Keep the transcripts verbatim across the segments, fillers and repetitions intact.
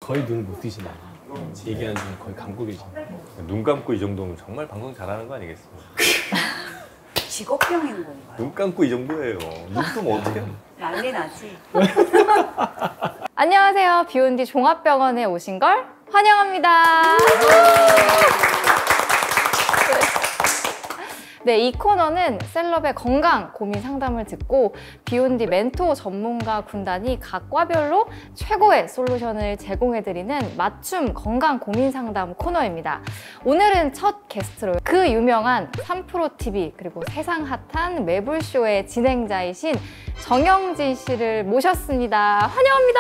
거의 눈을 못 뜨시네요. 얘기하는 중에 거의 감고 계시네요. 눈 감고 이 정도면 정말 방송 잘하는 거 아니겠습니까? 직업병인 건가요? 눈 감고 이 정도예요. 눈 뜨면 어떻게 해요? 난리 나지. 안녕하세요. 비욘디 종합병원에 오신 걸 환영합니다. 네, 이 코너는 셀럽의 건강 고민 상담을 듣고 비욘디 멘토 전문가 군단이 각 과별로 최고의 솔루션을 제공해드리는 맞춤 건강 고민 상담 코너입니다. 오늘은 첫 게스트로 그 유명한 삼프로티비 그리고 세상 핫한 매불쇼의 진행자이신 정영진 씨를 모셨습니다. 환영합니다.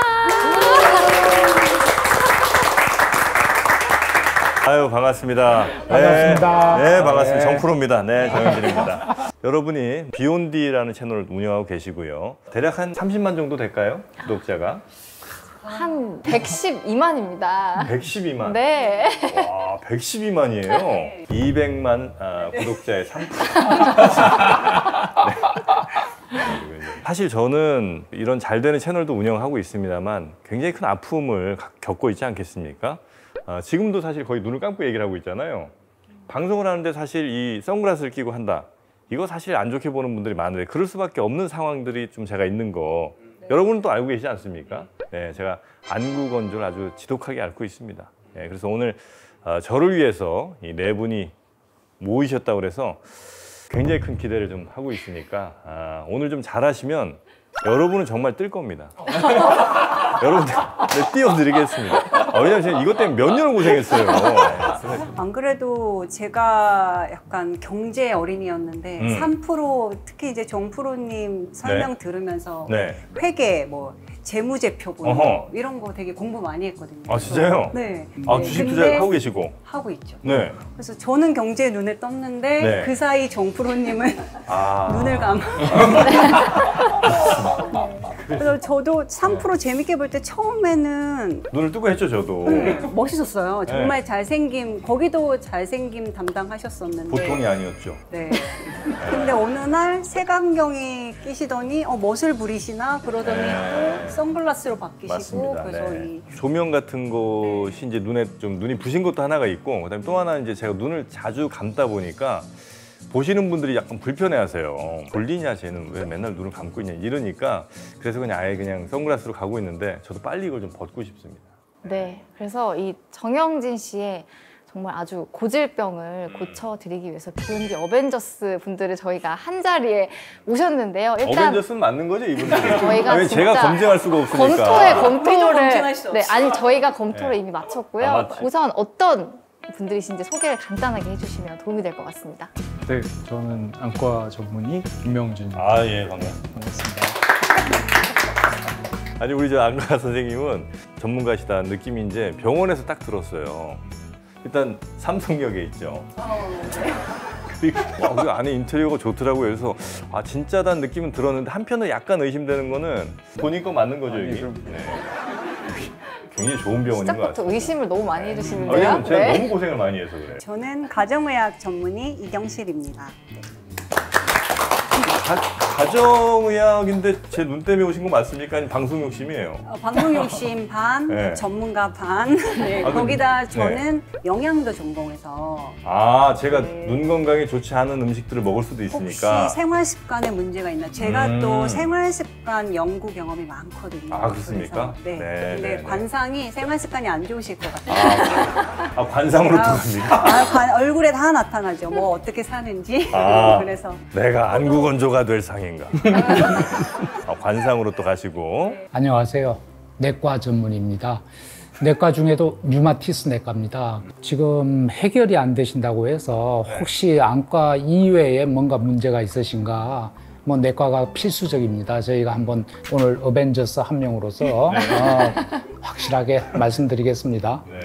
아유 반갑습니다. 반갑습니다. 네, 네 반갑습니다. 네. 정프로입니다. 네 정현진입니다. 여러분이 비욘디라는 채널을 운영하고 계시고요. 대략 한 삼십만 정도 될까요? 구독자가? 한 백십이만입니다. 백십이만? 네. 와 백십이만이에요. 이백만 아, 구독자의 삼 퍼센트. 네. 사실 저는 이런 잘 되는 채널도 운영하고 있습니다만 굉장히 큰 아픔을 겪고 있지 않겠습니까? 아, 지금도 사실 거의 눈을 감고 얘기를 하고 있잖아요. 방송을 하는데 사실 이 선글라스를 끼고 한다. 이거 사실 안 좋게 보는 분들이 많은데 그럴 수밖에 없는 상황들이 좀 제가 있는 거 네. 여러분은 또 알고 계시지 않습니까? 네, 제가 안구 건조를 아주 지독하게 앓고 있습니다. 네, 그래서 오늘 어, 저를 위해서 이 네 분이 모이셨다고 그래서 굉장히 큰 기대를 좀 하고 있으니까 아, 오늘 좀 잘하시면 여러분은 정말 뜰 겁니다. 여러분들 네, 띄워드리겠습니다. 아, 왜냐면 제가 이것 때문에 몇 년을 고생했어요. 안 그래도 제가 약간 경제 어린이였는데 음. 삼 프로 특히 이제 정프로님 설명 네. 들으면서 네. 회계 뭐 재무제표 보는 거 이런 거 되게 공부 많이 했거든요. 아 진짜요? 네. 아 네. 주식 근데 투자 하고 계시고? 하고 있죠. 네. 그래서 저는 경제에 눈을 떴는데 네. 그 사이 정프로님은 아. 눈을 감아. 그래서 저도 삼 프로 재밌게 볼 때 처음에는 눈을 뜨고 했죠 저도. 네, 멋있었어요. 정말 네. 잘생김, 거기도 잘생김 담당하셨었는데 보통이 아니었죠. 네. 근데 어느 날 색안경이 끼시더니 어, 멋을 부리시나 그러더니 네. 또 선글라스로 바뀌시고 맞습니다. 그래서 네. 이 조명 같은 것이 이제 눈에 좀 눈이 부신 것도 하나가 있고 그다음에 또 하나는 이제 제가 눈을 자주 감다 보니까 보시는 분들이 약간 불편해하세요. 졸리냐 쟤는 왜 맨날 눈을 감고 있냐 이러니까 그래서 그냥 아예 그냥 선글라스로 가고 있는데 저도 빨리 이걸 좀 벗고 싶습니다. 네, 그래서 이 정영진 씨의 정말 아주 고질병을 고쳐드리기 위해서 비욘디 어벤져스 분들을 저희가 한 자리에 모셨는데요. 일단 어벤져스는 맞는 거죠 이분들이? 저희가 왜 제가 진짜 검증할 수가 없으니까. 검토에 우리도 검토를 검증할 수 네, 없어. 아니 저희가 검토를 네. 이미 마쳤고요. 아, 맞지. 우선 어떤 분들이신지 소개를 간단하게 해주시면 도움이 될 것 같습니다. 네, 저는 안과 전문의 김명준입니다. 아 예 반갑습니다. 반갑습니다. 아니 우리 저 안과 선생님은 전문가시다 느낌이 이제 병원에서 딱 들었어요. 일단 삼성역에 있죠. 그리고 와, 그 안에 인테리어가 좋더라고요. 그래서 아 진짜다는 느낌은 들었는데 한편으로 약간 의심되는 거는 보니까 맞는 거죠 아니, 이게. 그럼- 네. 굉장히 좋은 병원인 것 시작부터 같아요. 의심을 너무 많이 아, 해주시는데요. 왜냐면 제가 네. 너무 고생을 많이 해서 그래요. 저는 가정의학 전문의 이경실입니다. 가, 가정의학인데 제 눈 때문에 오신 거 맞습니까? 아니면 방송 욕심이에요? 어, 방송 욕심 반, 네. 전문가 반. 네, 아, 거기다 네. 저는 영양도 전공해서 아 제가 네. 눈 건강에 좋지 않은 음식들을 먹을 수도 있으니까. 혹시 생활 습관에 문제가 있나? 제가 음. 또 생활 습관 연구 경험이 많거든요. 아, 그렇습니까? 그래서, 네. 네, 근데 네, 네. 관상이 생활 습관이 안 좋으실 것 같아요. 아, 아 관상으로 또 아, 갑니까? 아, 관- 얼굴에 다 나타나죠. 뭐 어떻게 사는지. 아. 그래서 내가 안구 건조가 될 상인가? 아, 관상으로 또 가시고. 안녕하세요. 내과 전문의입니다. 내과 중에도 류마티스 내과입니다. 지금 해결이 안 되신다고 해서 혹시 안과 이외에 뭔가 문제가 있으신가? 뭐 내과가 필수적입니다. 저희가 한번 오늘 어벤져스 한 명으로서 어, 확실하게 말씀드리겠습니다. 네.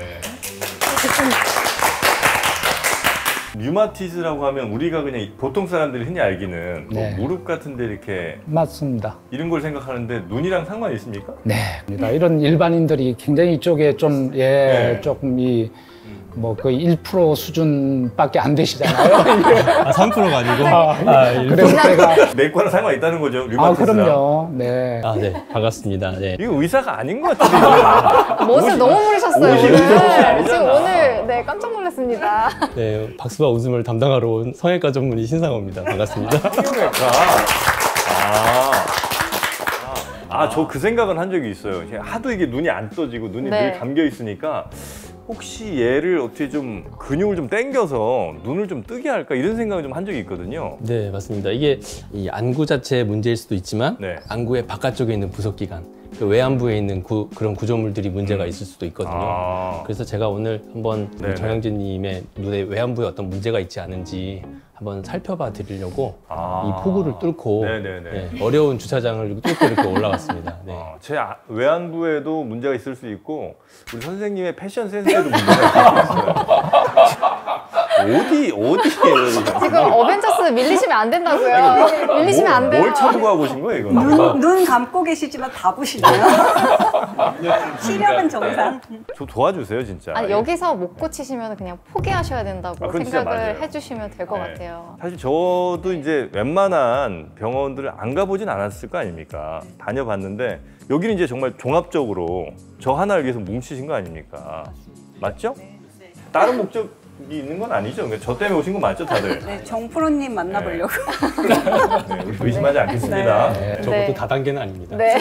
류마티스라고 하면 우리가 그냥 보통 사람들이 흔히 알기는 뭐 네. 무릎 같은데 이렇게 맞습니다. 이런 걸 생각하는데 눈이랑 상관이 있습니까? 네. 이런 일반인들이 굉장히 이쪽에 좀, 예, 네. 조금 이 뭐 거의 일 퍼센트 수준밖에 안 되시잖아요. 아, 삼 퍼센트가 아니고? 아, 일 퍼센트. 그래서 제가 내과랑 상관 있다는 거죠? 아 류마티스랑. 그럼요. 네. 아, 네. 반갑습니다. 네. 이거 의사가 아닌 것 같은데. 멋을 너무 부리셨어요, 옷이 오늘. 의사 아니잖아. 지금 오늘 네, 깜짝 놀랐습니다. 네, 박수와 웃음을 담당하러 온 성형외과 전문의 신상호입니다. 반갑습니다. 성형외과. 아. 아, 저 그 생각은 한 적이 있어요. 제가 하도 이게 눈이 안 떠지고 눈이 네. 늘 감겨 있으니까 혹시 얘를 어떻게 좀 근육을 좀 당겨서 눈을 좀 뜨게 할까 이런 생각을 좀 한 적이 있거든요. 네, 맞습니다. 이게 이 안구 자체의 문제일 수도 있지만 네. 안구의 바깥쪽에 있는 부속기관, 그 외안부에 있는 구, 그런 구조물들이 문제가 있을 수도 있거든요. 아. 그래서 제가 오늘 한번 우리 네네. 정영진님의 눈의 외안부에 어떤 문제가 있지 않은지 한번 살펴봐 드리려고 아. 이 폭우를 뚫고 네네네. 네, 어려운 주차장을 뚫고 이렇게 올라왔습니다. 네. 어, 제 아- 외안부에도 문제가 있을 수 있고 우리 선생님의 패션 센스에도 문제가 있어요. 어디 어디에요? 지금 어벤져스 밀리시면 안 된다고요. 밀리시면 안 돼요. 뭘 참고하고 오신 거예요, 이거? 눈, 눈 감고 계시지만 다 보시나요? 시력은 정상. 저 도와주세요, 진짜. 아니, 여기서 못 고치시면 그냥 포기하셔야 된다고 아, 그건 진짜 생각을 맞아요. 해주시면 될 것 네. 같아요. 사실 저도 이제 웬만한 병원들을 안 가보진 않았을 거 아닙니까? 다녀봤는데 여기는 이제 정말 종합적으로 저 하나를 위해서 뭉치신 거 아닙니까? 맞죠? 다른 목적이 있는 건 아니죠? 그러니까 저 때문에 오신 거 맞죠, 다들? 네, 정프로님 만나보려고. 네, 우리 의심하지 않겠습니다. 네, 적어도 네. 다단계는 아닙니다. 네.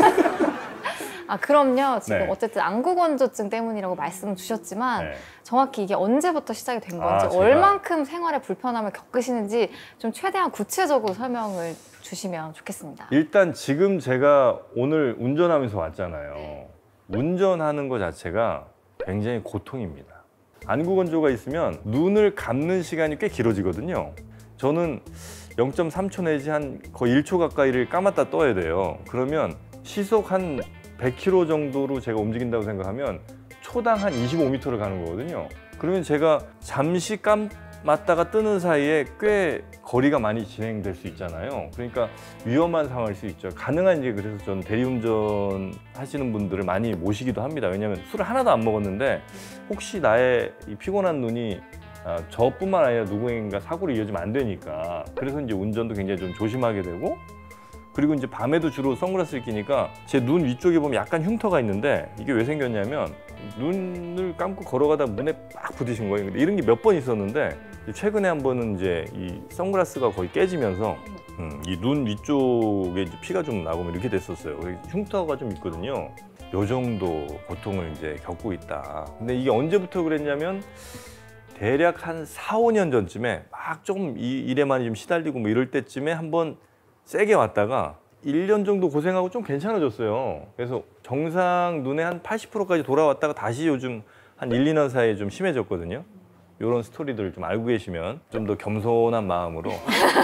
아, 그럼요. 지금 네. 어쨌든 안구건조증 때문이라고 말씀 주셨지만 네. 정확히 이게 언제부터 시작이 된 건지 아, 제가- 얼만큼 생활에 불편함을 겪으시는지 좀 최대한 구체적으로 설명을 주시면 좋겠습니다. 일단 지금 제가 오늘 운전하면서 왔잖아요. 운전하는 것 자체가 굉장히 고통입니다. 안구 건조가 있으면 눈을 감는 시간이 꽤 길어지거든요. 저는 영 점 삼 초 내지 한 거의 일 초 가까이를 감았다 떠야 돼요. 그러면 시속 한 백 킬로미터 정도로 제가 움직인다고 생각하면 초당 한 이십오 미터를 가는 거거든요. 그러면 제가 잠시 감았다가 뜨는 사이에 꽤 거리가 많이 진행될 수 있잖아요. 그러니까 위험한 상황일 수 있죠. 가능한 이제 그래서 저는 대리운전 하시는 분들을 많이 모시기도 합니다. 왜냐하면 술을 하나도 안 먹었는데 혹시 나의 이 피곤한 눈이 아, 저뿐만 아니라 누구인가 사고로 이어지면 안 되니까 그래서 이제 운전도 굉장히 좀 조심하게 되고 그리고 이제 밤에도 주로 선글라스를 끼니까 제 눈 위쪽에 보면 약간 흉터가 있는데 이게 왜 생겼냐면 눈을 감고 걸어가다 문에 빡 부딪힌 거예요. 근데 이런 게 몇 번 있었는데 최근에 한 번은 이제 이 선글라스가 거의 깨지면서 음, 이 눈 위쪽에 이제 피가 좀 나고 이렇게 됐었어요. 흉터가 좀 있거든요. 요 정도 고통을 이제 겪고 있다. 근데 이게 언제부터 그랬냐면 대략 한 사, 오 년 전쯤에 막 조금 이 일에 많이 좀 시달리고 뭐 이럴 때쯤에 한번 세게 왔다가 일 년 정도 고생하고 좀 괜찮아졌어요. 그래서 정상 눈의 한 팔십 퍼센트까지 돌아왔다가 다시 요즘 한 일, 이 년 사이에 좀 심해졌거든요. 이런 스토리들을 좀 알고 계시면 좀 더 겸손한 마음으로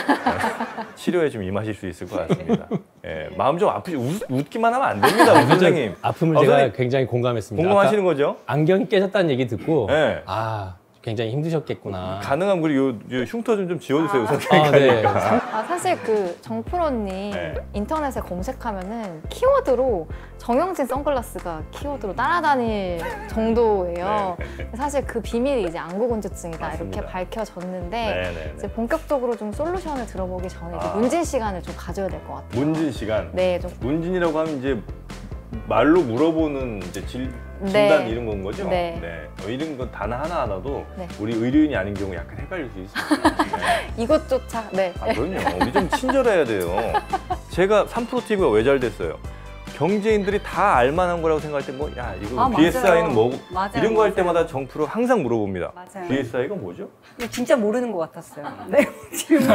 치료에 좀 임하실 수 있을 것 같습니다. 예, 마음 좀 아프지 웃, 웃기만 하면 안 됩니다, 우리 선생님. 아픔을 어, 제가 선생님, 굉장히 공감했습니다. 공감하시는 거죠? 아까 안경이 깨졌다는 얘기 듣고 네. 아 굉장히 힘드셨겠구나. 가능한 우리 요, 요 흉터 좀, 좀 지워주세요, 선생님. 아, 네. 아, 사실 그 정프로님 네. 인터넷에 검색하면은 키워드로 정영진 선글라스가 키워드로 따라다닐 정도예요. 네. 사실 그 비밀이 이제 안구건조증이다 맞습니다. 이렇게 밝혀졌는데 네, 네, 이제 네. 본격적으로 좀 솔루션을 들어보기 전에 이제 아. 문진 시간을 좀 가져야 될 것 같아요. 문진 시간. 네, 좀 문진이라고 하면 이제 말로 물어보는 이제 질, 진단 네. 이런 건 거죠? 네. 어, 이런 건 단어 하나하나도 네. 우리 의료인이 아닌 경우 약간 헷갈릴 수 있습니다. 네. 이것조차 네. 아, 그럼요. 우리 좀 친절해야 돼요. 제가 삼 프로 티비가 왜 잘 됐어요? 경제인들이 다 알만한 거라고 생각할 때 뭐, 야, 이거 아, 비에스아이는 맞아요. 뭐고? 맞아요, 이런 거 할 맞아요. 때마다 정프로 항상 물어봅니다. 맞아요. 비에스아이가 뭐죠? 근데 진짜 모르는 것 같았어요. 네, 질문.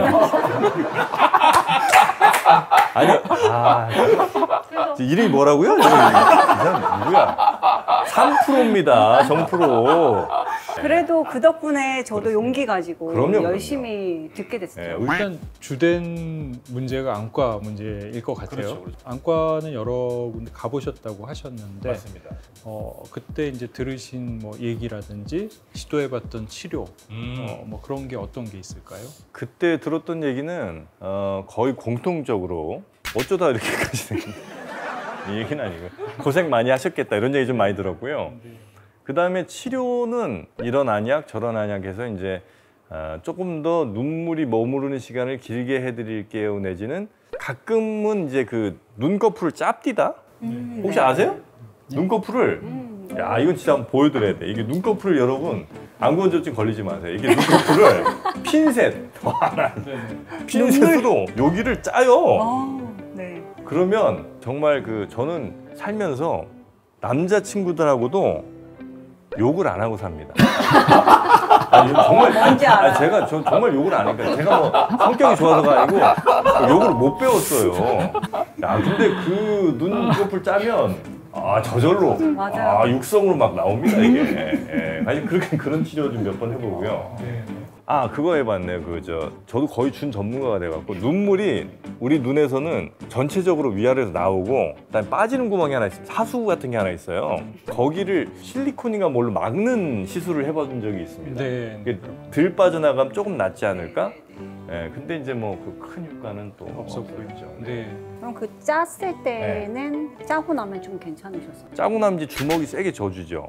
아니, 아, 저 이름이 뭐라고요? 이 사람 누구야? 삼 프로입니다. 정프로. 그래도 그 덕분에 저도 용기 가지고 그럼요, 열심히 듣게 됐어요. 네, 우리 일단 주된 문제가 안과 문제일 것 같아요. 그렇죠, 그렇죠. 안과는 여러 군데 가보셨다고 하셨는데 맞습니다. 어, 그때 이제 들으신 뭐 얘기라든지 시도해봤던 치료 음. 어, 뭐 그런 게 어떤 게 있을까요? 그때 들었던 얘기는 어, 거의 공통적으로 어쩌다 이렇게까지 생긴 이 얘기는 아니고 고생 많이 하셨겠다 이런 얘기 좀 많이 들었고요. 그 다음에 치료는 이런 안약 저런 안약해서 이제 어, 조금 더 눈물이 머무르는 시간을 길게 해드릴게요 내지는 가끔은 이제 그 눈꺼풀을 짭디다. 음, 혹시 네. 아세요? 눈꺼풀을 음. 야 이건 진짜 한번 보여드려야 돼. 이게 눈꺼풀을 여러분 안구건조증 걸리지 마세요. 이게 눈꺼풀을 핀셋 하나 핀셋으로 여기를 짜요. 어, 네. 그러면 정말 그 저는 살면서 남자 친구들하고도 욕을 안 하고 삽니다. 아니, 정말 뭔지 알아요. 아니, 제가 저 정말 욕을 안 하니까 제가 뭐 성격이 좋아서가 아니고 욕을 못 배웠어요. 야 근데 그 눈꺼풀 짜면 아 저절로 맞아요. 아 육성으로 막 나옵니다 이게. 예. 아니 그렇게 그런 치료 좀 몇 번 해보고요. 아 그거 해봤네요. 그 저 저도 거의 준 전문가가 돼갖고 눈물이 우리 눈에서는 전체적으로 위아래에서 나오고 그다음에 빠지는 구멍이 하나 있어요. 사수 같은 게 하나 있어요. 거기를 실리콘인가 뭘로 막는 시술을 해본 적이 있습니다. 네. 이게 덜 빠져나가면 조금 낫지 않을까? 예, 근데 이제 뭐 그 큰 효과는 또 없어 보이죠. 네. 그럼 그 짰을 때는 짜고 나면 좀 괜찮으셨어요? 짜고 나면 이제 주먹이 세게 져주죠.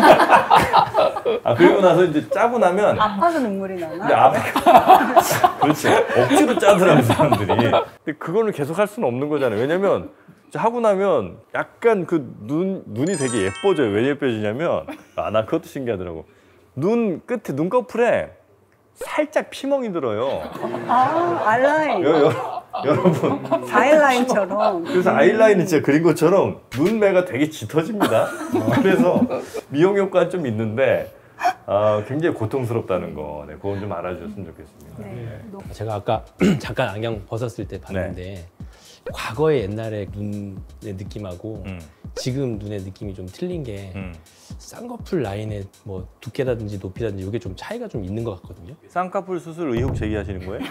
아 그리고 나서 이제 짜고 나면 아파서 눈물이 나나? 근데 앞에 그렇지 억지로 짜더라고 사람들이. 근데 그거를 계속 할 수는 없는 거잖아요. 왜냐면 하고 나면 약간 그 눈 눈이 되게 예뻐져요. 왜 예뻐지냐면 아 나 그것도 신기하더라고. 눈 끝에 눈꺼풀에 살짝 피멍이 들어요. 아, 아이라인. 여, 여, 여러분 아이라인처럼. 그래서 아이라인을 진짜 그린 것처럼 눈매가 되게 짙어집니다. 그래서 미용 효과는 좀 있는데 아, 굉장히 고통스럽다는 거, 네, 그건 좀 알아주셨으면 좋겠습니다. 네. 제가 아까 잠깐 안경 벗었을 때 봤는데 과거의 옛날의 눈의 느낌하고 음, 지금 눈의 느낌이 좀 틀린 게 음. 쌍꺼풀 라인의 뭐 두께라든지 높이라든지 이게 좀 차이가 좀 있는 것 같거든요. 쌍꺼풀 수술 의혹 제기하시는 거예요?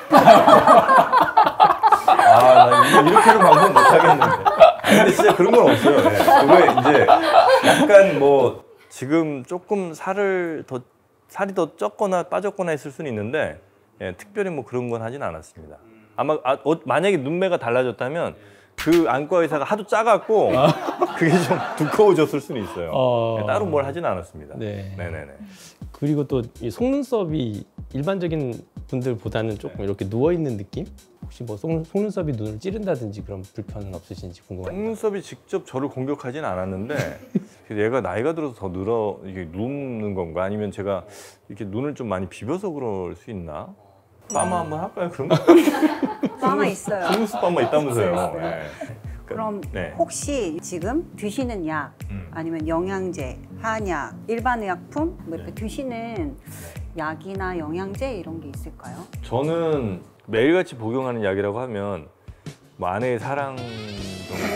아, 나 이렇게는 방송 못 하겠는데. 근데 진짜 그런 건 없어요. 네. 그거에 이제 약간 뭐 지금 조금 살을 더 살이 더 쪘거나 빠졌거나 했을 수는 있는데 예, 특별히 뭐 그런 건 하진 않았습니다. 아마 아, 어, 만약에 눈매가 달라졌다면 그 안과 의사가 하도 짜갖고 그게 좀 두꺼워졌을 수는 있어요. 어. 네, 따로 뭘 하진 않았습니다. 네. 네네네. 그리고 또 이 속눈썹이 일반적인 분들보다는 조금 이렇게 누워 있는 느낌? 혹시 뭐 속, 속눈썹이 눈을 찌른다든지 그런 불편은 없으신지 궁금합니다. 속눈썹이 직접 저를 공격하진 않았는데 얘가 나이가 들어서 더 늘어 이게 눕는 건가 아니면 제가 이렇게 눈을 좀 많이 비벼서 그럴 수 있나? 빠마 한번 할까요? 그런 거? 하나 있어요. 속눈썹 빠마 있다면서요. 있어요, 있어요. 네. 그럼 네. 혹시 지금 드시는 약 음. 아니면 영양제, 한약, 일반 의약품 뭐 이렇게 드시는 약이나 영양제 이런 게 있을까요? 저는 매일같이 복용하는 약이라고 하면 뭐 아내의 사랑 정도.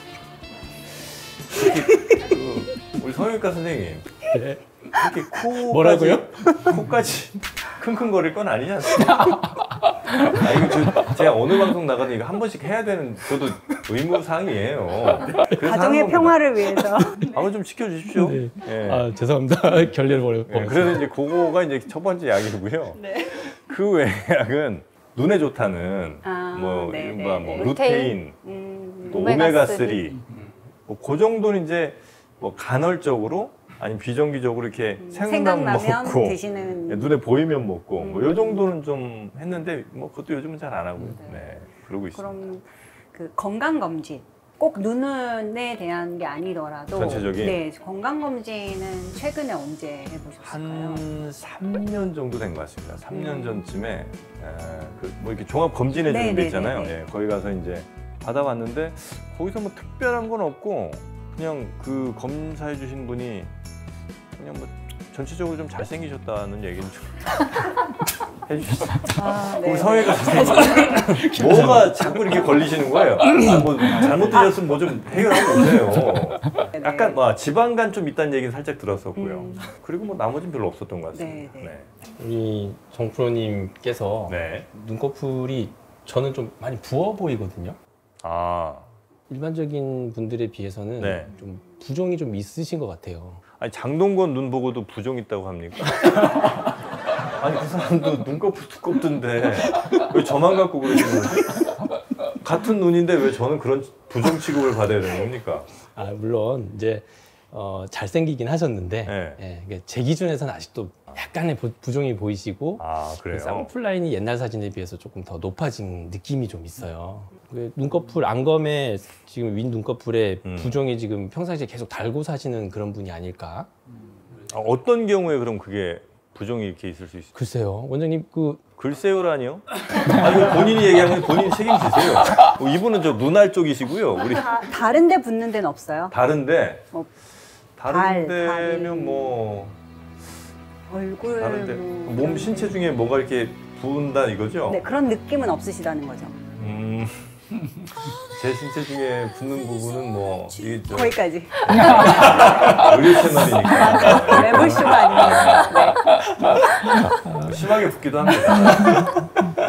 그 우리 성형외과 선생님 네. 이렇게 코까지 뭐라고요? 코까지 킁킁거릴 건 아니지 않습니까? 아 이거 저, 제가 어느 방송 나가도 이거 한 번씩 해야 되는 저도 의무 사항이에요. 그래서 가정의 하는 겁니다. 평화를 위해서. 한번 좀 지켜주십시오. 네. 예. 아 죄송합니다. 결례를 버려. 예, 그래서 이제 그거가 이제 첫 번째 약이고요. 그 외의 약은 눈에 좋다는 아, 뭐 네, 이른바 네, 뭐 네. 루테인, 음, 또 오메가 오메가 쓰리. 쓰리, 뭐 그 정도는 이제 뭐 간헐적으로 아니면 비정기적으로 이렇게 생각나면 생각나면 먹고 드시는. 예, 눈에 보이면 먹고 음. 뭐 이 정도는 좀 했는데 뭐 그것도 요즘은 잘 안 하고요. 네, 그러고 있습니다. 그럼 그 건강 검진 꼭 눈에 대한 게 아니더라도 전체적인? 네 건강 검진은 최근에 언제 해보셨을까요? 한 삼 년 정도 된 것 같습니다. 삼 년 음. 전쯤에 그 뭐 이렇게 종합 검진해 주는 네, 데 네, 있잖아요. 네, 네. 예, 거기 가서 이제 받아봤는데 거기서 뭐 특별한 건 없고 그냥 그 검사해 주신 분이 그냥 뭐 전체적으로 좀 잘생기셨다는 얘기는 좀 해주셨어요. 아, 우리 성형외과 선생님 뭐가 자꾸 이렇게 걸리시는 거예요? 아, 뭐 잘못 드셨으면 뭐 좀 해결하고 오세요. 네네. 약간 뭐 지방간 좀 있다는 얘기는 살짝 들었었고요. 음. 그리고 뭐 나머지는 별로 없었던 것 같습니다. 네, 네. 우리 정 프로님께서 네. 눈꺼풀이 저는 좀 많이 부어 보이거든요. 아, 일반적인 분들에 비해서는 네. 좀 부종이 좀 있으신 것 같아요. 아니 장동건 눈 보고도 부종 있다고 합니까? 아니 그 사람도 눈꺼풀 두껍던데 왜 저만 갖고 그러시는 거지? 같은 눈인데 왜 저는 그런 부종 취급을 받아야 되는 겁니까? 아 물론 이제 어, 잘생기긴 하셨는데 네. 예, 이게 제 기준에서는 아직도 약간의 부- 부종이 보이시고 아 그래요? 쌍꺼풀 라인이 옛날 사진에 비해서 조금 더 높아진 느낌이 좀 있어요. 그 눈꺼풀 안검에 지금 윗 눈꺼풀에 음. 부종이 지금 평상시에 계속 달고 사시는 그런 분이 아닐까? 아, 어떤 경우에 그럼 그게 부종이 이렇게 있을 수 있어요? 글쎄요, 원장님 그 글쎄요라니요? 아 이거 본인이 얘기하면 본인이 책임지세요. 뭐 이분은 저 눈알 쪽이시고요. 우리 다, 다른데 붙는 데는 없어요? 다른데 뭐 다른 발, 데면 다리. 뭐 얼굴 다른데 뭐 몸 그런 신체 데. 중에 뭐가 이렇게 부은다 이거죠? 네, 그런 느낌은 없으시다는 거죠. 음, 제 신체 중에 붙는 부분은 뭐 이게 저 거기까지. 의료 채널이니까 매불쇼가 아니에요. 네. 심하게 붓기도 합니다.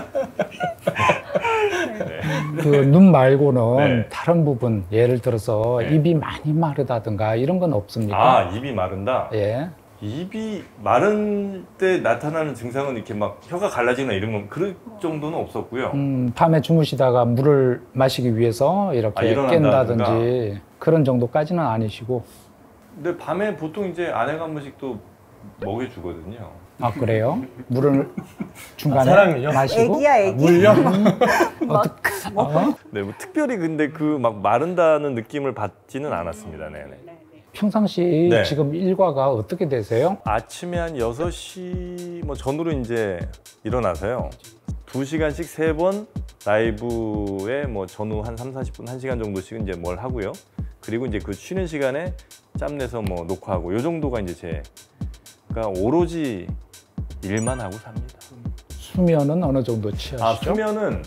그 눈 말고는 네. 다른 부분, 예를 들어서 네. 입이 많이 마르다든가 이런 건 없습니까? 아 입이 마른다. 예. 입이 마른 때 나타나는 증상은 이렇게 막 혀가 갈라지거나 이런 건 그럴 정도는 없었고요. 음, 밤에 주무시다가 물을 마시기 위해서 아, 이렇게 일어난다든가. 깬다든지 그런 정도까지는 아니시고. 근데 밤에 보통 이제 아내가 한 번씩 또 먹여주거든요. 아 그래요? 물을 중간에 아, 사람을요? 마시고. 애기야, 애기. 물요? 어떻게? 어? 네, 뭐 특별히 근데 그 막 마른다는 느낌을 받지는 않았습니다. 네네. 평상시 네. 지금 일과가 어떻게 되세요? 아침에 한 여섯 시 뭐 전후로 이제 일어나서요. 두 시간씩 세 번 라이브에 뭐 전후 한 삼, 사십 분, 한 시간 정도씩 이제 뭘 하고요. 그리고 이제 그 쉬는 시간에 짬 내서 뭐 녹화하고 요 정도가 이제 제 그러니까 오로지 일만 하고 삽니다. 수면은 어느 정도 취하시죠? 아, 수면은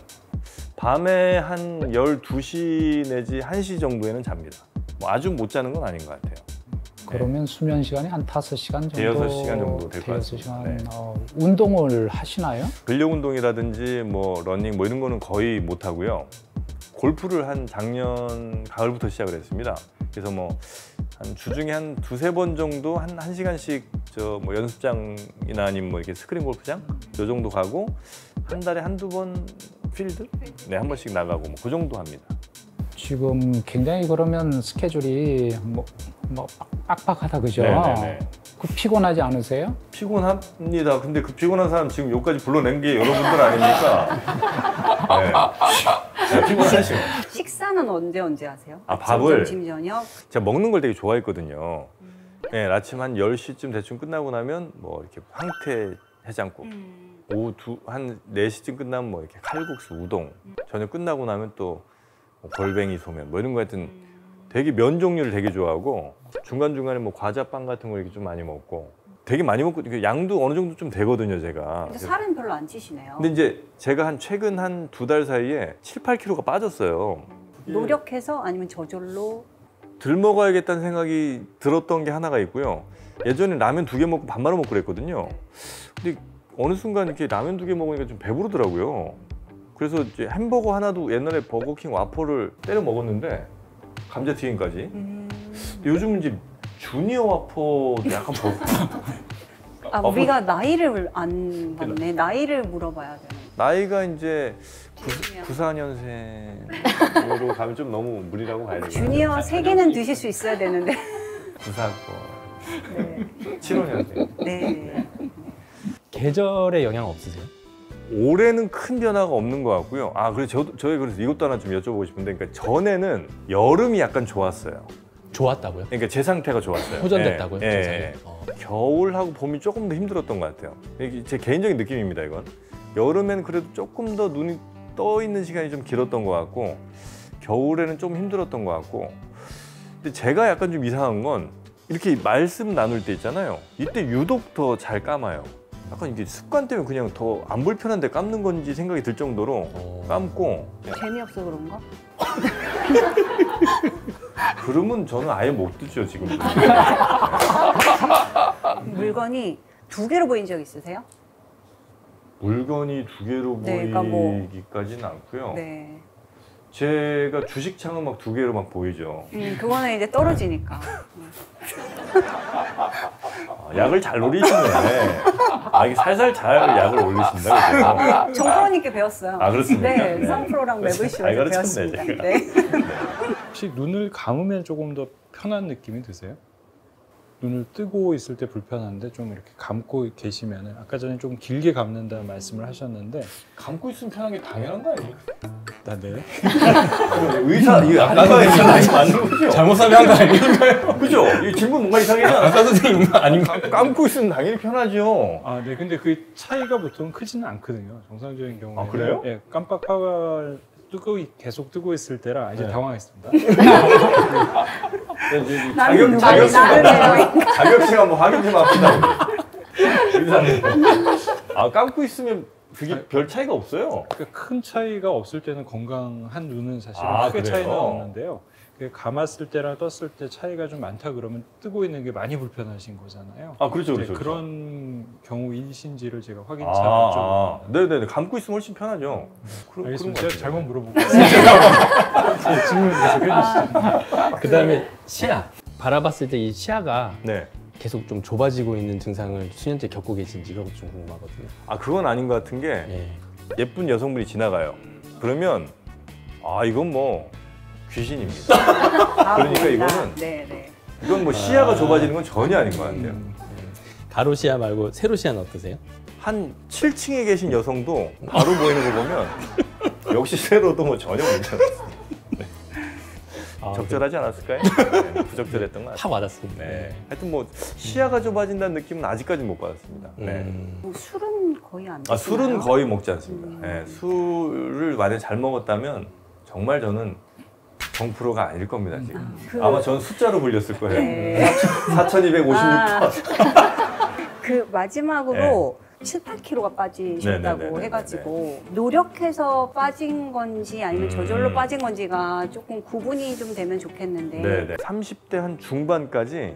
밤에 한 열두 시 내지 한 시 정도에는 잡니다. 뭐 아주 못 자는 건 아닌 것 같아요. 그러면 수면 시간이 한 다섯 시간 정도, 대여섯 시간 정도 될것 대여섯 같습니다. 시간. 네. 어, 운동을 하시나요? 근력 운동이라든지 뭐 러닝 뭐 이런 거는 거의 못 하고요. 골프를 한 작년 가을부터 시작을 했습니다. 그래서 뭐 한 주중에 한 두세 번 정도 한 한 시간씩 저 뭐 연습장이나 아니면 뭐 이렇게 스크린 골프장 요 정도 가고 한 달에 한두 번 필드 네 한 번씩 나가고 뭐 그 정도 합니다. 지금 굉장히 그러면 스케줄이 뭐, 뭐 빡빡하다 그죠? 네네네. 그 피곤하지 않으세요? 피곤합니다. 근데 그 피곤한 사람 지금 여기까지 불러낸 게 여러분들 아닙니까? 네. 네, 피곤하시죠. 식사는 언제 언제 하세요? 아, 아침, 밥을? 점심, 저녁? 제가 먹는 걸 되게 좋아했거든요. 네, 아침 한 열 시쯤 대충 끝나고 나면 뭐 이렇게 황태 해장국, 오후 두, 한 네 시쯤 끝나면 뭐 이렇게 칼국수, 우동, 저녁 끝나고 나면 또뭐 골뱅이 소면 뭐 이런 거 하여튼 되게 면 종류를 되게 좋아하고 중간중간에 뭐 과자, 빵 같은 거 이렇게 좀 많이 먹고 되게 많이 먹고 양도 어느 정도 좀 되거든요, 제가. 근데 살은 별로 안 찌시네요. 근데 이제 제가 한 최근 한 두 달 사이에 칠, 팔 킬로그램가 빠졌어요. 노력해서 아니면 저절로? 덜 먹어야겠다는 생각이 들었던 게 하나가 있고요. 예전에 라면 두 개 먹고 밥 말아 먹고 그랬거든요. 근데 어느 순간 이렇게 라면 두 개 먹으니까 좀 배부르더라고요. 그래서 이제 햄버거 하나도 옛날에 버거킹 와퍼를 때려 먹었는데 감자튀김까지. 음... 근데 요즘 이제 주니어 와퍼도 약간 버거. 아, 어, 우리가 나이를 안 봤네. 나이를 물어봐야 되는. 나이가 이제 주니어. 구십사 년생으로 가면 좀 너무 무리라고 봐야 되겠네요. 주니어 세 개는 드실 수 있어야 되는데. 구십사 번. 네. 칠오 년생. 네. 계절에 영향 없으세요? 올해는 큰 변화가 없는 것 같고요. 아, 그래서 저도 저희 그래서 이것도 하나 좀 여쭤보고 싶은데, 그러니까 전에는 여름이 약간 좋았어요. 좋았다고요? 그러니까 제 상태가 좋았어요. 호전됐다고요? 예, 증상이? 예. 어. 겨울하고 봄이 조금 더 힘들었던 것 같아요. 이게 제 개인적인 느낌입니다, 이건. 여름엔 그래도 조금 더 눈이 떠 있는 시간이 좀 길었던 것 같고, 겨울에는 좀 힘들었던 것 같고. 근데 제가 약간 좀 이상한 건 이렇게 말씀 나눌 때 있잖아요. 이때 유독 더 잘 감아요. 약간 이게 습관 때문에 그냥 더 안 불편한데 감는 건지 생각이 들 정도로 어. 감고. 재미없어 그런가? 그러면 저는 아예 못 듣죠, 지금. 물건이 두 개로 보인 적 있으세요? 물건이 두 개로 네, 그러니까 뭐- 보이기까지는 않고요. 네. 제가 주식창은 막 두 개로 막 보이죠. 음, 그거는 이제 떨어지니까. 아, 약을 잘 노리시네. 아, 이게 살살 잘 약을 올리신다, 그죠? 정프로님께 배웠어요. 아, 그렇습니까? 네, 네. 성프로랑 잘 매블쇼에서 가르쳤네, 배웠습니다. 제가. 네. 혹시 눈을 감으면 조금 더 편한 느낌이 드세요? 눈을 뜨고 있을 때 불편한데 좀 이렇게 감고 계시면은 아까 전에 좀 길게 감는다는 말씀을 하셨는데 감고 있으면 편한 게 당연한 거 아니에요? 아, 네. 의사 이거 안과에서 맞는 거죠? 잘못 설명한 거 아닌가요? 그죠? 이 질문 뭔가 이상해요. 안과 선생님 아닌가? 감고 있으면 당연히 편하죠. 아, 네. 근데 그 차이가 보통 크지는 않거든요. 정상적인 경우에는. 아, 그래요? 예, 깜빡하고 뜨고 있- 계속 뜨고 있을 때라 이제 네. 당황했습니다. 자격 나는 자격증 나는 자격증 한번 확인 좀 합시다. 의사님. 아 감고 있으면 그게 별 차이가 없어요. 그러니까 큰 차이가 없을 때는 건강한 눈은 사실 아, 크게 그래요? 차이는 없는데요. 그 감았을 때랑 떴을 때 차이가 좀 많다 그러면 뜨고 있는 게 많이 불편하신 거잖아요. 아 그렇죠, 이제 그렇죠. 그렇죠. 그런 경우이신지를 제가 아, 확인차를 아, 좀. 네네 감고 있으면 훨씬 편하죠. 그런 알겠습니다. 그런 거 제가 잘못 같아요. 물어보고 있습니다. 네, 질문 계속 해주시죠. 그다음에 시야. 바라봤을 때 이 시야가 네. 계속 좀 좁아지고 있는 증상을 수년째 겪고 계신지가 좀 궁금하거든요. 아 그건 아닌 것 같은 게 예. 예쁜 여성분이 지나가요. 그러면 아 이건 뭐 귀신입니다. 그러니까 이거는 네, 네. 이건 뭐 시야가 아. 좁아지는 건 전혀 아닌 것 같아요. 음, 가로 시야 말고 세로 시야는 어떠세요? 한 칠 층에 계신 여성도 바로 보이는 거 보면 역시 세로도 뭐 전혀 문제가 없어요. 아, 적절하지 않았을까요? 네, 부적절했던 것 같아요. 팍 와닿습니다. 네. 하여튼 뭐 시야가 좁아진다는 느낌은 아직까지 못 받았습니다. 네. 음. 뭐 술은 거의 안 드시나요? 아, 술은 거의 먹지 않습니다. 음. 네, 술을 만약 잘 먹었다면 정말 저는 정 프로가 아닐 겁니다 지금. 그- 아마 저는 숫자로 불렸을 거예요. 네. 사천이백오십육 번. 아. 그 마지막으로 칠, 팔 킬로그램가 빠지셨다고 네네네네네. 해가지고 노력해서 빠진 건지 아니면 음. 저절로 빠진 건지가 조금 구분이 좀 되면 좋겠는데 네네. 삼십 대 한 중반까지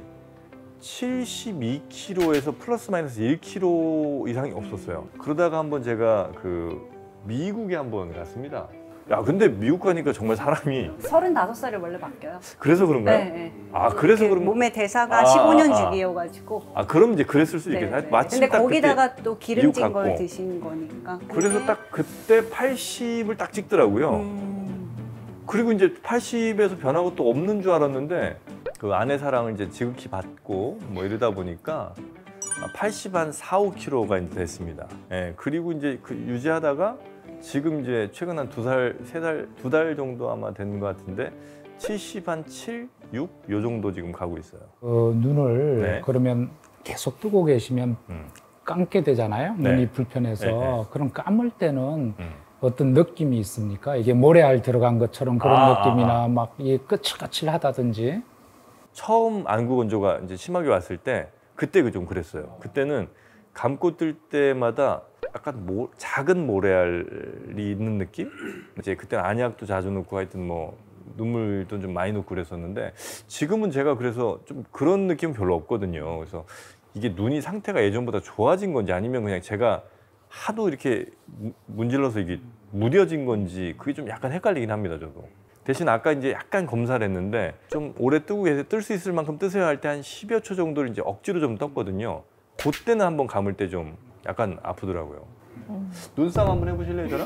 칠십이 킬로그램에서 플러스 마이너스 일 킬로그램 이상이 없었어요. 그러다가 한번 제가 그 미국에 한번 갔습니다. 야 근데 미국 가니까 정말 사람이 서른다섯 살에 원래 바뀌어요. 그래서 그런가요? 네, 네. 아 그래서 그 그런 몸의 대사가 아, 십오 년 아, 아. 주기여가지고. 아 그럼 이제 그랬을 수도 네, 있겠어요. 네. 마침 근데 딱 거기다가 그때 또 기름진 미국 걸 갔고. 드신 거니까. 그래서 근데, 딱 그때 팔십을 딱 찍더라고요. 음, 그리고 이제 팔십에서 변하고 또 없는 줄 알았는데 그 아내 사랑을 이제 지극히 받고 뭐 이러다 보니까 팔십 한 사, 오 킬로그램가 이제 됐습니다. 예, 그리고 이제 그 유지하다가 지금 이제 최근 한 두 달, 세 달, 두 달 정도 아마 된 것 같은데 칠십 한 칠, 육 요 정도 지금 가고 있어요. 어, 눈을 네. 그러면 계속 뜨고 계시면 음. 감게 되잖아요. 네. 눈이 불편해서. 네, 네. 그럼 감을 때는 음. 어떤 느낌이 있습니까? 이게 모래알 들어간 것처럼 그런 아, 느낌이나 아, 아. 막 이 거칠거칠하다든지. 처음 안구 건조가 이제 심하게 왔을 때 그때 그 좀 그랬어요. 그때는 감고 뜰 때마다 약간 모, 작은 모래알이 있는 느낌? 이제 그때는 안약도 자주 넣고 하여튼 뭐 눈물도 좀 많이 넣고 그랬었는데 지금은 제가 그래서 좀 그런 느낌은 별로 없거든요. 그래서 이게 눈이 상태가 예전보다 좋아진 건지 아니면 그냥 제가 하도 이렇게 무- 문질러서 이게 무뎌진 건지 그게 좀 약간 헷갈리긴 합니다, 저도. 대신 아까 이제 약간 검사를 했는데 좀 오래 뜨고 계세요. 뜰 수 있을 만큼 뜨세요 할 때 한 십여 초 정도를 이제 억지로 좀 떴거든요. 그때는 한번 감을 때 좀 약간 아프더라고요. 눈싸움 한번 해보실래요, 저랑?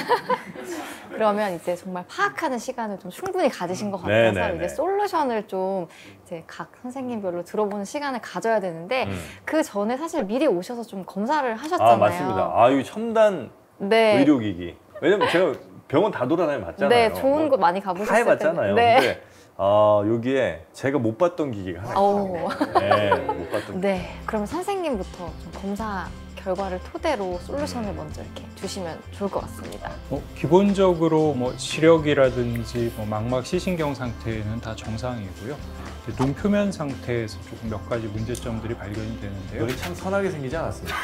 그러면 이제 정말 파악하는 시간을 좀 충분히 가지신 것 네, 같아서 네, 이제 네. 솔루션을 좀 이제 각 선생님별로 들어보는 시간을 가져야 되는데 음. 그 전에 사실 미리 오셔서 좀 검사를 하셨잖아요. 아 맞습니다. 아 이 첨단 네. 의료기기. 왜냐면 제가 병원 다 돌아다녀 봤잖아요. 네, 좋은 뭐 곳 많이 다 가보셨을 해봤잖아요. 텐데. 네. 근데 아 여기에 제가 못 봤던 기기가 하나 오. 있어요. 네, 못 봤던. 네, 그럼 선생님부터 좀 검사 결과를 토대로 솔루션을 먼저 이렇게 주시면 좋을 것 같습니다. 뭐 기본적으로 뭐 시력이라든지 뭐 망막 시신경 상태는 다 정상이고요. 이제 눈 표면 상태에서 조금 몇 가지 문제점들이 발견이 되는데요. 눈이 참 선하게 생기지 않았습니까?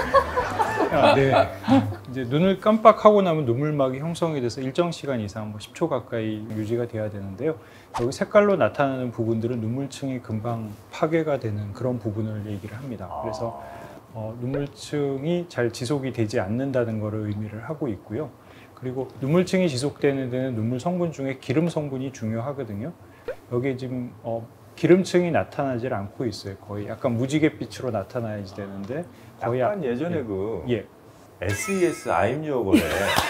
아, 네. 이제 눈을 깜빡하고 나면 눈물막이 형성이 돼서 일정 시간 이상 뭐 십 초 가까이 유지가 돼야 되는데요. 여기 색깔로 나타나는 부분들은 눈물층이 금방 파괴가 되는 그런 부분을 얘기를 합니다. 그래서 어, 눈물층이 잘 지속이 되지 않는다는 것을 의미를 하고 있고요. 그리고 눈물층이 지속되는 데는 눈물 성분 중에 기름 성분이 중요하거든요. 여기에 지금 어, 기름층이 나타나질 않고 있어요. 거의 약간 무지갯빛으로 나타나야지 되는데 거의 약간 아- 예전에 예. 그 예. 에스이에스 I'm Your Girl에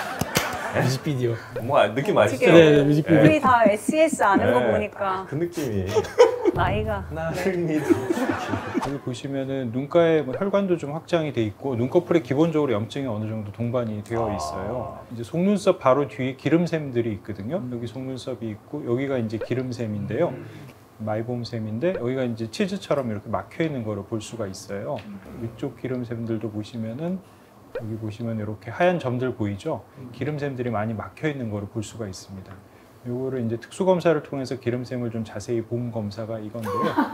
뮤직비디오. 뭐 느낌 아시죠? 어떻게- 네, 네, 뮤직비디오. 우리 다 에스이에스 아는 거 네. 보니까 그 느낌이 나이가 나를 믿어. 여기 보시면은 눈가에 뭐 혈관도 좀 확장이 돼 있고 눈꺼풀에 기본적으로 염증이 어느 정도 동반이 되어 있어요. 이제 속눈썹 바로 뒤에 기름샘들이 있거든요. 여기 속눈썹이 있고 여기가 이제 기름샘인데요. 마이봄샘인데 여기가 이제 치즈처럼 이렇게 막혀 있는 거를 볼 수가 있어요. 위쪽 기름샘들도 보시면은 여기 보시면 이렇게 하얀 점들 보이죠? 기름샘들이 많이 막혀 있는 거를 볼 수가 있습니다. 요거를 이제 특수 검사를 통해서 기름샘을 좀 자세히 본 검사가 이건데요.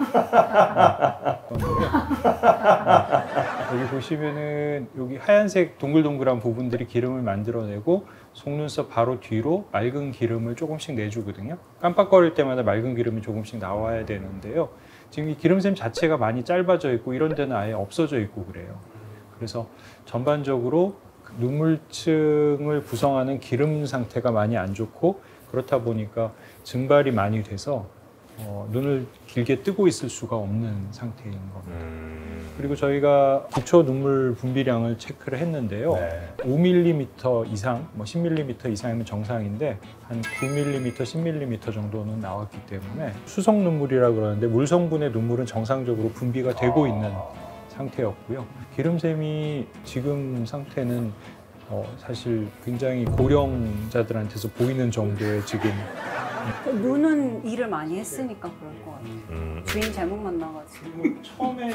이건데요. 여기 보시면은 여기 하얀색 동글동글한 부분들이 기름을 만들어내고 속눈썹 바로 뒤로 맑은 기름을 조금씩 내주거든요. 깜빡거릴 때마다 맑은 기름이 조금씩 나와야 되는데요. 지금 이 기름샘 자체가 많이 짧아져 있고 이런 데는 아예 없어져 있고 그래요. 그래서 전반적으로 눈물층을 구성하는 기름 상태가 많이 안 좋고 그렇다 보니까 증발이 많이 돼서 어, 눈을 길게 뜨고 있을 수가 없는 상태인 겁니다. 음... 그리고 저희가 기초 눈물 분비량을 체크를 했는데요. 네. 오 밀리미터 이상, 뭐 십 밀리미터 이상이면 정상인데 한 구 밀리미터, 십 밀리미터 정도는 나왔기 때문에 수성 눈물이라고 그러는데 물 성분의 눈물은 정상적으로 분비가 되고 있는 상태였고요. 기름샘이 지금 상태는 어, 사실 굉장히 고령자들한테서 보이는 정도의 지금 눈은 일을 많이 했으니까 그럴 것 같아요. 음... 주인 잘못 만나가지고 처음에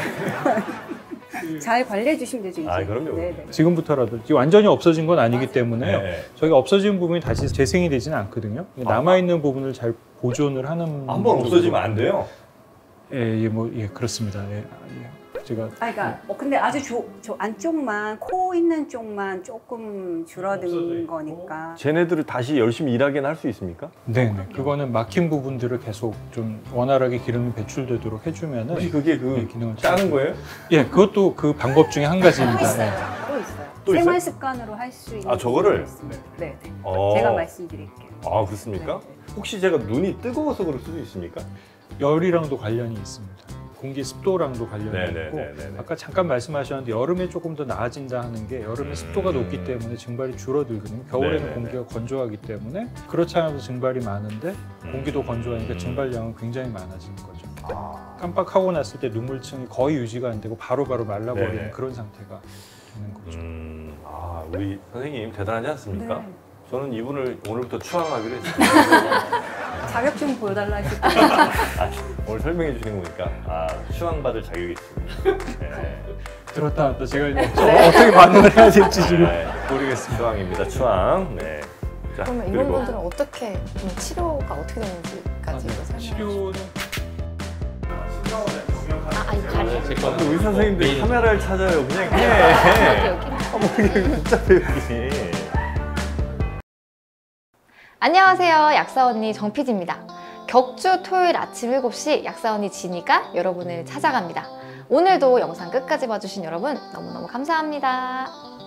잘 관리해 주시면 되죠. 이제. 아, 그럼요. 네네. 지금부터라도 지금 완전히 없어진 건 아니기 때문에요. 네. 저희가 없어진 부분이 다시 재생이 되지는 않거든요. 남아있는 부분을 잘 보존을 하는 한 번 없어지면 안 돼요. 예, 예, 뭐, 예, 그렇습니다. 예, 예. 제가 아, 그러니까 어, 근데 아주 조, 저 안쪽만 코 있는 쪽만 조금 줄어든 거니까. 쟤네들을 다시 열심히 일하게는 할 수 있습니까? 네네. 그거는 막힌 부분들을 계속 좀 원활하게 기름이 배출되도록 해주면은 혹시 그게 예, 그 기능을 짜는 거예요? 예, 그것도 그 방법 중에 한 또 가지입니다. 있어요. 예. 또 있어요. 또 생활 있어요? 습관으로 할 수 있는. 아, 저거를? 부분이 있습니다. 네, 네. 어. 제가 말씀드릴게요. 아, 그렇습니까? 네. 혹시 제가 눈이 뜨거워서 그럴 수도 있습니까? 열이랑도 관련이 있습니다. 공기 습도랑도 관련이 있고 네네네네. 아까 잠깐 말씀하셨는데 여름에 조금 더 나아진다 하는 게 여름에 음. 습도가 높기 때문에 증발이 줄어들거든요. 겨울에는 네네네. 공기가 건조하기 때문에 그렇지 않아도 증발이 많은데 공기도 건조하니까 음. 증발량은 굉장히 많아지는 거죠. 아. 깜빡하고 났을 때 눈물층이 거의 유지가 안 되고 바로바로 말라버리는 네네. 그런 상태가 되는 거죠. 음, 아, 우리 선생님 대단하지 않습니까? 네. 저는 이분을 오늘부터 추앙하기로 했습니다. 자격 좀 보여달라 했을 때. 오늘 설명해 주시는 거니까 아, 추앙받을 자격이 있습니다. 네. 들었다 놨다 제가 저 어떻게 반응을 해야 될지 지금 네, 모르겠습니다. 추앙입니다. 추앙. 네. 자, 그러면 그리고 이런 분들은 어떻게 좀 치료가 어떻게 되는지까지 설명해 주세요. 치료는 아, 아니 가리. 아, 또 의사 선생님들이 카메라를 찾아요. 그냥 해. 여기 여기. 아, 뭐 이게 복잡해 여기. 안녕하세요. 약사언니 정피디입니다. 격주 토요일 아침 일곱 시 약사언니 지니가 여러분을 찾아갑니다. 오늘도 영상 끝까지 봐주신 여러분 너무너무 감사합니다.